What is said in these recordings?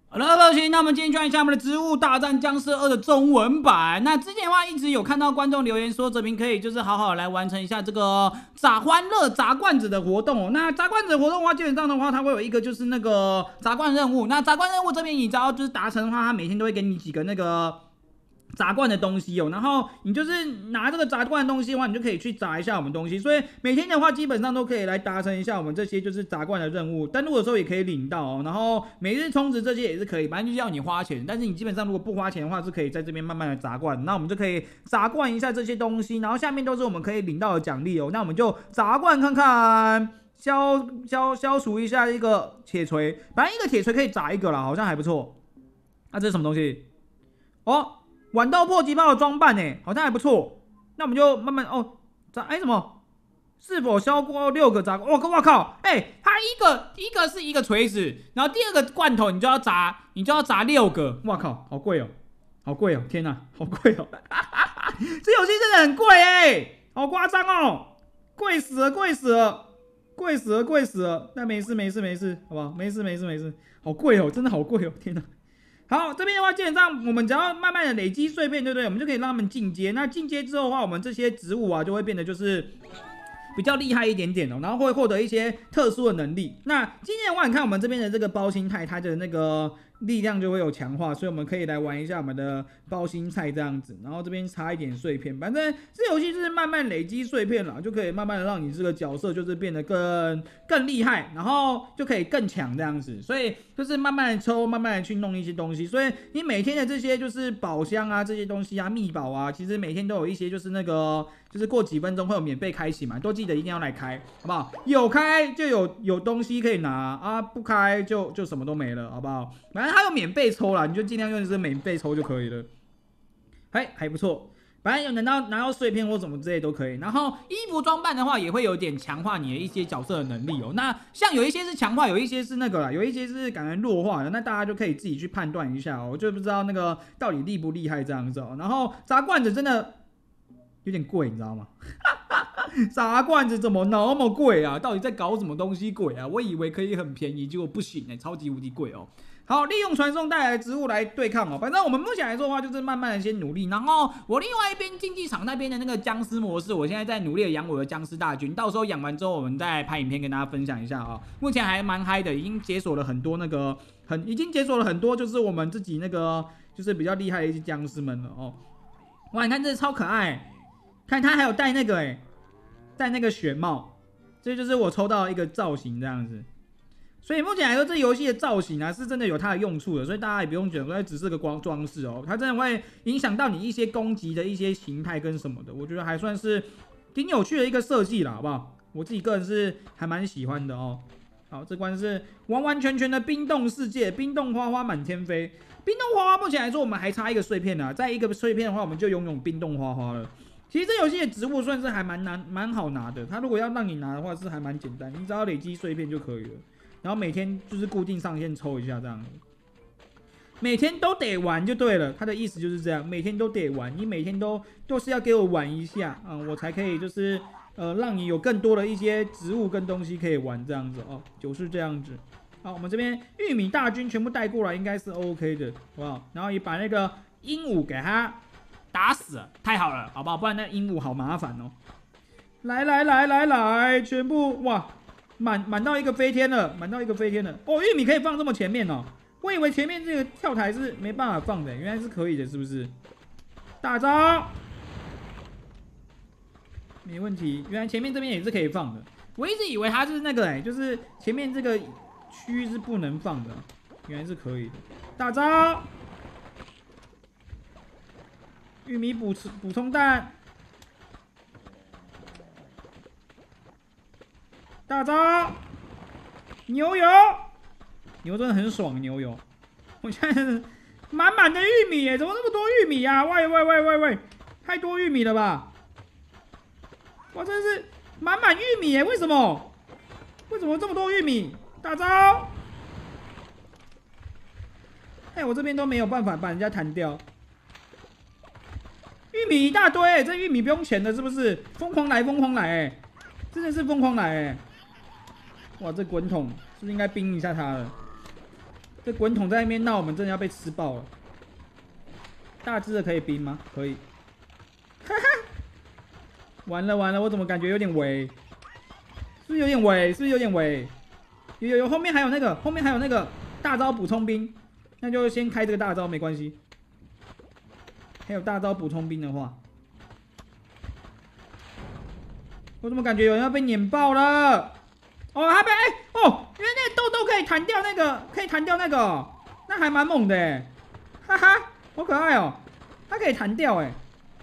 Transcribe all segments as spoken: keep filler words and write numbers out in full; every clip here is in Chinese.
好了，各位，那我们今天看一下我们的《植物大战僵尸二》的中文版。那之前的话，一直有看到观众留言说，哲平可以就是好好来完成一下这个砸欢乐砸罐子的活动哦。那砸罐子的活动的话，基本上的话，它会有一个就是那个砸罐任务。那砸罐任务这边，你只要就是达成的话，它每天都会给你几个那个砸罐的东西哦，然后你就是拿这个砸罐的东西的话，你就可以去砸一下我们东西，所以每天的话基本上都可以来达成一下我们这些就是砸罐的任务。登录的时候也可以领到哦，然后每日充值这些也是可以，反正就是要你花钱，但是你基本上如果不花钱的话，是可以在这边慢慢的砸罐。那我们就可以砸罐一下这些东西，然后下面都是我们可以领到的奖励哦。那我们就砸罐看看。消消消除一下一个铁锤，反正一个铁锤可以砸一个啦，好像还不错。那、啊、这是什么东西？哦。豌豆迫击炮的装扮呢，好像还不错。那我们就慢慢哦，砸哎什么？是否消过六个砸？我我靠！哎、欸，它一个一个是一个锤子，然后第二个罐头你就要砸，你就要砸六个。我靠，好贵哦，好贵哦！天哪，好贵哦！这游戏真的很贵哎、欸，好夸张哦，贵死了，贵死了，贵死了，贵死了。但没事，没事，没事，好不好？没事，没事，没事。好贵哦，真的好贵哦！天哪。好，这边的话，基本上我们只要慢慢的累积碎片，对不对？我们就可以让他们进阶。那进阶之后的话，我们这些植物啊，就会变得就是比较厉害一点点哦，然后会获得一些特殊的能力。那今天的话，你看我们这边的这个包心态，它的那个力量就会有强化，所以我们可以来玩一下我们的包心菜这样子。然后这边插一点碎片，反正这游戏就是慢慢累积碎片啦，就可以慢慢的让你这个角色就是变得更更厉害，然后就可以更强这样子。所以就是慢慢的抽，慢慢的去弄一些东西。所以你每天的这些就是宝箱啊，这些东西啊，秘宝啊，其实每天都有一些就是那个。就是过几分钟会有免费开启嘛，都记得一定要来开，好不好？有开就有有东西可以拿啊，不开就就什么都没了，好不好？反正它有免费抽啦，你就尽量用这免费抽就可以了。哎，还不错，反正有拿到拿到碎片或什么之类都可以。然后衣服装扮的话，也会有点强化你的一些角色的能力哦。那像有一些是强化，有一些是那个啦，有一些是感觉弱化的，那大家就可以自己去判断一下哦。我就不知道那个到底厉不厉害这样子哦。然后砸罐子真的。有点贵，你知道吗？砸罐子怎么那么贵啊？到底在搞什么东西鬼啊？我以为可以很便宜，结果不行哎、欸，超级无敌贵哦。好，利用传送带来的植物来对抗哦。反正我们目前来说的话，就是慢慢的先努力。然后我另外一边竞技场那边的那个僵尸模式，我现在在努力的养我的僵尸大军。到时候养完之后，我们再拍影片跟大家分享一下啊、哦。目前还蛮嗨的，已经解锁了很多那个很，已经解锁了很多，就是我们自己那个就是比较厉害的一些僵尸们了哦。哇，你看这超可爱。看他还有戴那个哎，戴那个雪帽，这就是我抽到一个造型这样子。所以目前来说，这游戏的造型啊是真的有它的用处的，所以大家也不用觉得说只是个光装饰哦，它真的会影响到你一些攻击的一些形态跟什么的。我觉得还算是挺有趣的一个设计啦，好不好？我自己个人是还蛮喜欢的哦。好，这关是完完全全的冰冻世界，冰冻花花满天飞。冰冻花花目前来说，我们还差一个碎片呢、啊，再一个碎片的话，我们就拥有冰冻花花了。其实这游戏的植物算是还蛮难、蛮好拿的。它如果要让你拿的话，是还蛮简单，你只要累积碎片就可以了。然后每天就是固定上线抽一下这样，每天都得玩就对了。它的意思就是这样，每天都得玩，你每天都都是要给我玩一下，嗯，我才可以就是呃让你有更多的一些植物跟东西可以玩这样子哦，就是这样子。好，我们这边玉米大军全部带过来，应该是 OK 的，好不好？然后也把那个鹦鹉给它。打死了，太好了，好不好？不然那鹦鹉好麻烦哦。来来来来来，全部哇，满满到一个飞天了，满到一个飞天了。哦，玉米可以放这么前面哦，我以为前面这个跳台是没办法放的，原来是可以的，是不是？大招，没问题。原来前面这边也是可以放的，我一直以为它是那个哎、欸，就是前面这个区域是不能放的，原来是可以的。大招。玉米补补充弹，大招，牛油，牛真的很爽，牛油。我现在满满的玉米耶，怎么那么多玉米啊？喂喂喂喂喂，太多玉米了吧？哇，真的是满满玉米耶！为什么？为什么这么多玉米？大招！哎，我这边都没有办法把人家弹掉。玉米一大堆、欸，这玉米不用钱的，是不是？疯狂来，疯狂来、欸，真的是疯狂来、欸！哇，这滚筒是不是应该冰一下它了？ 这滚筒在那边闹，我们真的要被吃爆了。大只的可以冰吗？可以。哈哈，完了完了，我怎么感觉有点围？是不是有点围？是不是有点围？有有有，后面还有那个，后面还有那个大招补充兵，那就先开这个大招没关系。还有大招补充兵的话，我怎么感觉有人要被碾爆了？哦，他被哎、欸、哦，因为那个豆豆可以弹掉那个，可以弹掉那个、哦，那还蛮猛的哎，哈哈，好可爱哦，它可以弹掉哎。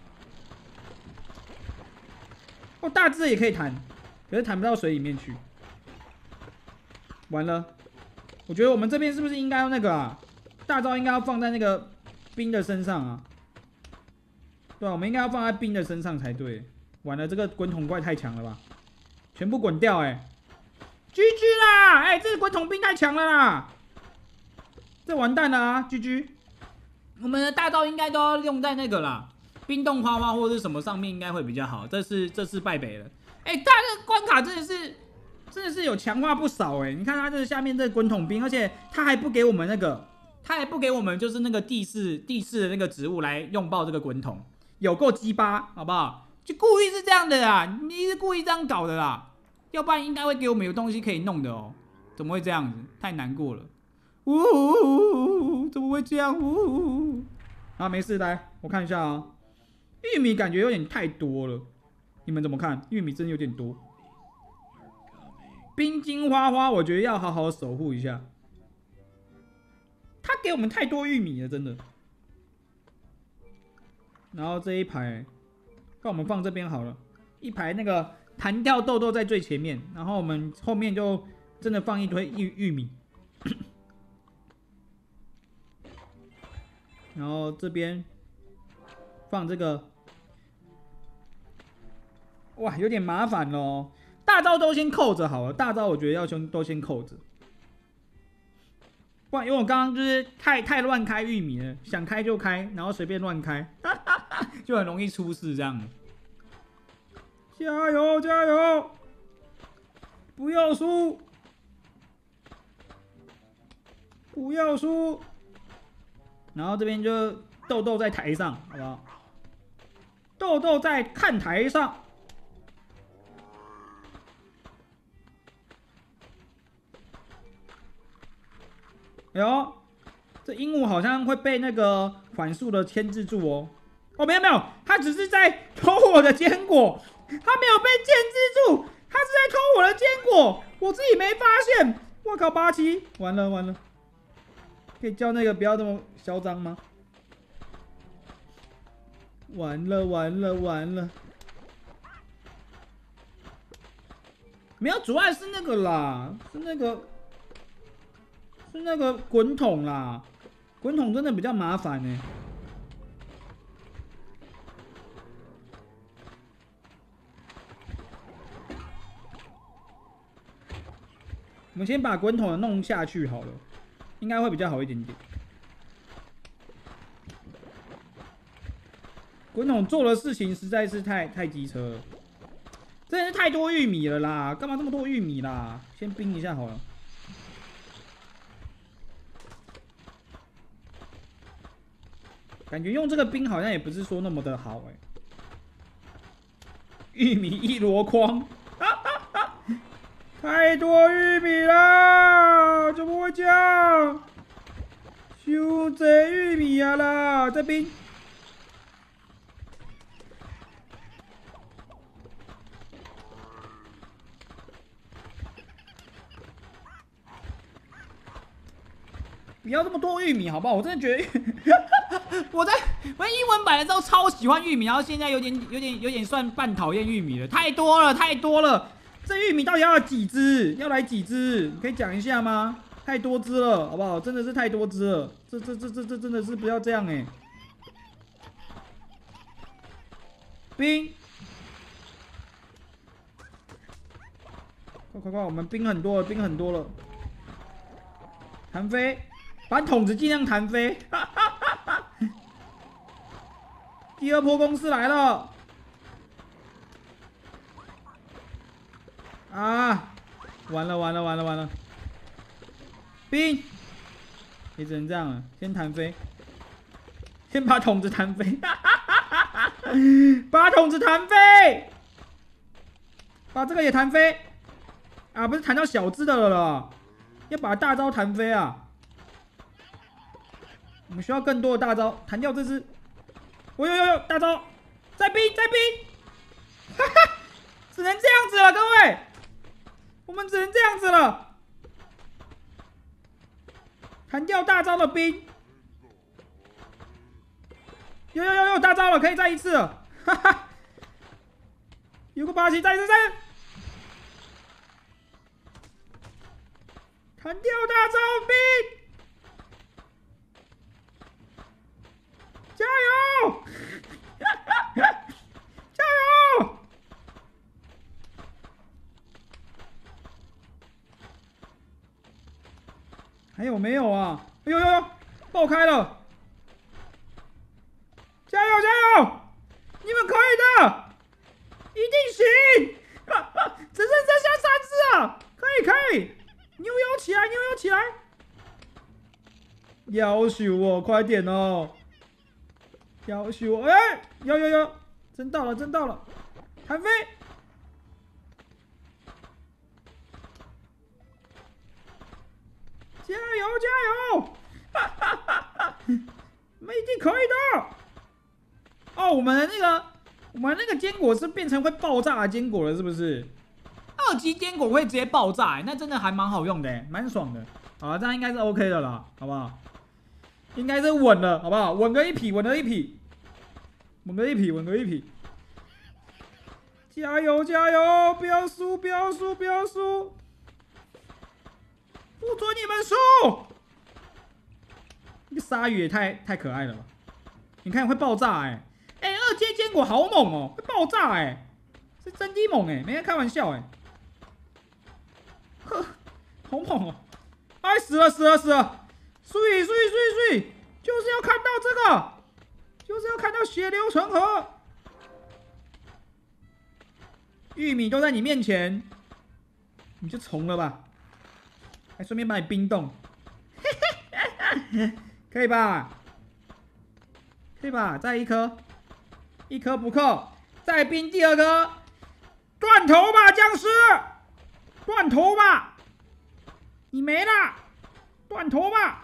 哦，大只的也可以弹，可是弹不到水里面去。完了，我觉得我们这边是不是应该要那个啊？大招应该要放在那个兵的身上啊？对啊，我们应该要放在兵的身上才对。完了，这个滚筒怪太强了吧？全部滚掉哎、欸、！G G 啦！哎、欸，这个滚筒兵太强了啦！这完蛋了啊 ！G G， 我们的大招应该都要用在那个啦，冰冻花花或者是什么上面应该会比较好。这次这次败北了。哎、欸，他的关卡真的是。真的是有强化不少哎、欸！你看它这下面这滚筒兵，而且它还不给我们那个，它还不给我们就是那个地势地势的那个植物来用爆这个滚筒，有够鸡巴，好不好？就故意是这样的啦，你是故意这样搞的啦，要不然应该会给我们有东西可以弄的哦、喔，怎么会这样子？太难过了，呜呜，怎么会这样？呜啊，没事，来我看一下啊，玉米感觉有点太多了，你们怎么看？玉米真的有点多。冰晶花花，我觉得要好好守护一下。他给我们太多玉米了，真的。然后这一排，让我们放这边好了。一排那个弹跳豆豆在最前面，然后我们后面就真的放一堆玉玉米。然后这边放这个，哇，有点麻烦咯。大招都先扣着好了，大招我觉得要先都先扣着，不然因为我刚刚就是太太乱开玉米了，想开就开，然后随便乱开，就很容易出事这样。加油加油，不要输，不要输。然后这边就豆豆在台上，好不好？豆豆在看台上。哎呦，这鹦鹉好像会被那个缓速的牵制住哦。哦，没有没有，它只是在偷我的坚果，它没有被牵制住，它是在偷我的坚果，我自己没发现。我靠，八七，完了完了，可以叫那个不要这么嚣张吗？完了完了完了，没有，主要是那个啦，是那个。是那个滚筒啦，滚筒真的比较麻烦呢。我们先把滚筒弄下去好了，应该会比较好一点点。滚筒做的事情实在是太太机车了，真的是太多玉米了啦！干嘛这么多玉米啦？先冰一下好了。感觉用这个冰好像也不是说那么的好哎、欸。玉米一箩筐，太多玉米了，怎么会这样？太多玉米啊啦，这冰。不要这么多玉米好不好？我真的觉得我在玩英文版的时候超喜欢玉米，然后现在有点有点有点算半讨厌玉米了，太多了太多了。这玉米到底要几只？要来几只？你可以讲一下吗？太多只了，好不好？真的是太多只了，这这这这这真的是不要这样哎、欸。冰，快快快，我们冰很多了，冰很多了。弹飞，把筒子尽量弹飞。第二波攻势来了！啊！完了完了完了完了！冰， 也只能这样了，先弹飞，先把筒子弹飞，把筒子弹飞，把这个也弹飞，啊，不是弹到小只的了啦，要把大招弹飞啊！我们需要更多的大招，弹掉这只。哦呦呦呦，大招，再逼再逼，哈哈，只能这样子了，各位，我们只能这样子了。弹掉大招的兵，有有有有大招了，可以再一次了，哈哈！有个八七，再一次，再一次，弹掉大招兵，加油！加油！还有没有啊？哎呦呦呦，爆开了！加油加油！你们可以的，一定行！只剩剩下三只啊！可以可以，扭扭起来，扭扭起来！要求我快点哦！要求我，哎，有有有，真到了真到了，弹飞！加油加油！哈哈哈哈！我们一定可以的。哦，我们的那个，我们那个坚果是变成会爆炸的坚果了，是不是？二级坚果会直接爆炸、欸，那真的还蛮好用的，蛮爽的。好了，这样应该是 OK 的啦，好不好？应该是稳了，好不好？稳个一匹，稳个一匹，稳个一匹，稳个一匹。加油加油！不要输，不要输，不要输！不准你们输！这个鲨鱼也太太可爱了吧！你看会爆炸哎、欸！哎、欸，二阶坚果好猛哦、喔，会爆炸哎、欸！是真的猛哎、欸，没在开玩笑哎、欸！呵，好猛哦、喔！哎，死了死了死了！碎碎碎碎！就是要看到这个，就是要看到血流成河。玉米都在你面前，你就从了吧，还顺便把你冰冻，可以吧？可以吧？再一颗，一颗不够，再冰第二颗，断头吧，僵尸！断头吧！你没了，断头吧！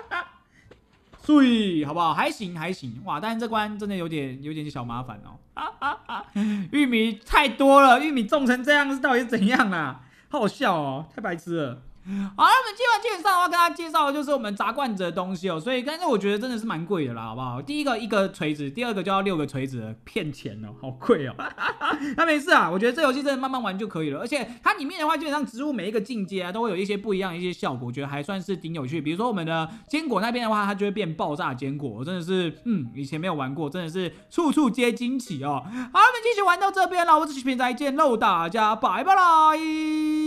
碎，好不好？还行还行，哇！但是这关真的有点有点小麻烦哦。啊啊啊！玉米太多了，玉米种成这样是到底是怎样啊？好好笑哦，太白痴了。好，那我们今晚基本上我要跟大家介绍的就是我们砸罐子的东西哦，所以但是我觉得真的是蛮贵的啦，好不好？第一个一个锤子，第二个就要六个锤子了，骗钱哦，好贵哦。那没事啊，我觉得这游戏真的慢慢玩就可以了，而且它里面的话，基本上植物每一个境界啊，都会有一些不一样的一些效果，我觉得还算是挺有趣。比如说我们的坚果那边的话，它就会变爆炸坚果，真的是嗯，以前没有玩过，真的是处处皆惊喜哦。好，我们继续玩到这边了，我是许平，再见喽，大家拜拜啦。